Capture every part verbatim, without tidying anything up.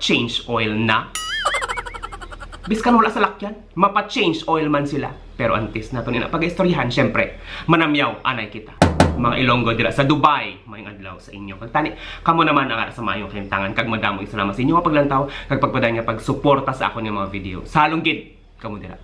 mapa-change oil na. Biskan wala sa lakyan, mapa-change oil man sila. Pero antes na ito nila pag-istoryahan, syempre, manamyaw, anay kita. Mga Ilonggo dira sa Dubai, mayong adlaw sa inyo. Kag tani, kamo naman ang ara sa mayong kalimtangan, kag madamo salamat sa inyo nga paglantaw, kag pagpaday nga pagsuporta sa ako ng mga video. Salong gid kamo dira.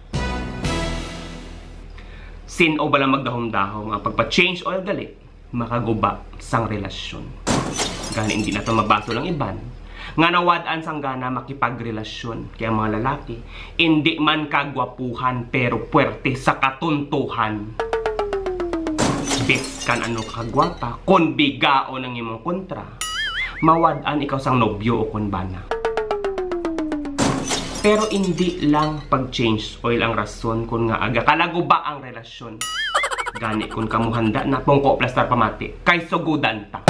Sin o bala magdahom-dahom ang pagpa-change oil gali, makaguba sang relasyon. Gani hindi na to mabaso lang iban. Nga nawad-an sang gana makipagrelasyon kaya mga lalaki, hindi man kagwapuhan pero puwerte sa katuntuhan. Bis kan ano kagwapa, kon bigao ng imong kontra, mawad-an ikaw sang nobyo o kon bana. Pero hindi lang pag-change oil ang rason kung nga aga kalaguba ang relasyon. Gani kung kamuhanda na pongko plastar pamati, kay sugudan ta.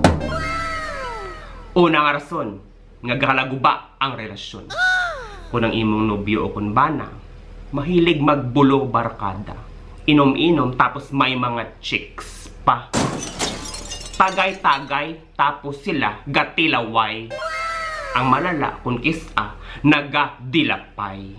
Una nga rason, nga galaguba ang relasyon. Kung ang imong nobyo o kung bana, mahilig magbulo barkada. Inom-inom tapos may mga chicks pa. Tagay-tagay tapos sila gatilaway. Ang malala kung kisa, nagadilapay.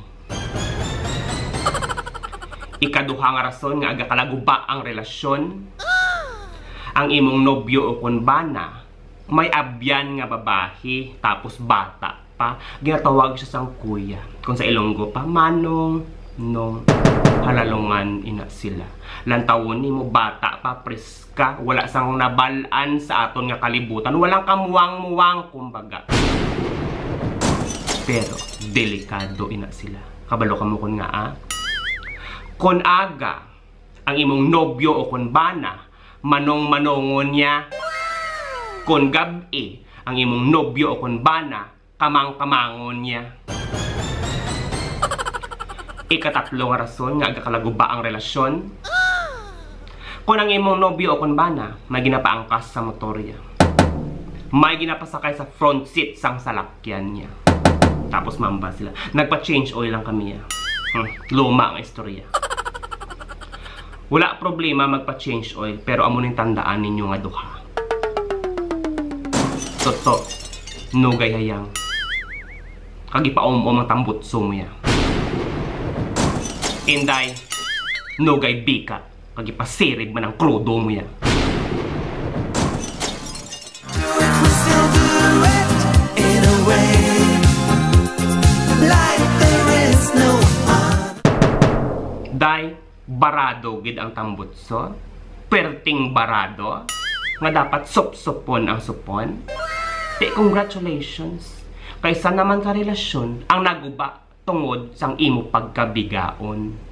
Ikaduha nga rason nga aga kalaguba ang relasyon. Ang imong nobyo o kung bana, may abyan nga babahi, tapos bata pa. Ginatawag siya sang kuya. Kung sa Ilonggo pa, manong, nong, halalungan ina sila. Lantawon ni mo, bata pa, preska, wala sang nabalaan sa aton nga kalibutan. Walang kamuwang-muwang, kumbaga. Pero, delikado ina sila. Kabalo ka mo kun nga, ah? Kon aga, ang imong nobyo o kon bana, manong-manongon niya. Kon gabi, ang imong nobyo o kon bana, kamang-kamangon niya. Ikatatlo nga rason nga aga kalaguba ang relasyon. Kung ang imong nobyo o kon bana, may ginapaangkas sa motorya. May ginapasakay sa front seat sang salakyan niya. Tapos mamba sila. Nagpa-change oil lang kami ya. Hmm, luma ang istorya. Wala problema magpa-change oil, pero amo ning tandaan ninyo nga duha. Toto, no gayayang. Kagipaom-om ang tambutso mo ya. Inday, no gay bika. Kagipasirig man ang krudo mo ya. Day, barado gid ang tambutso. Perting barado. Nga dapat sup-supon ang supon. Te, congratulations. Kaysa naman sa relasyon ang naguba tungod sang imo pagkabigaon.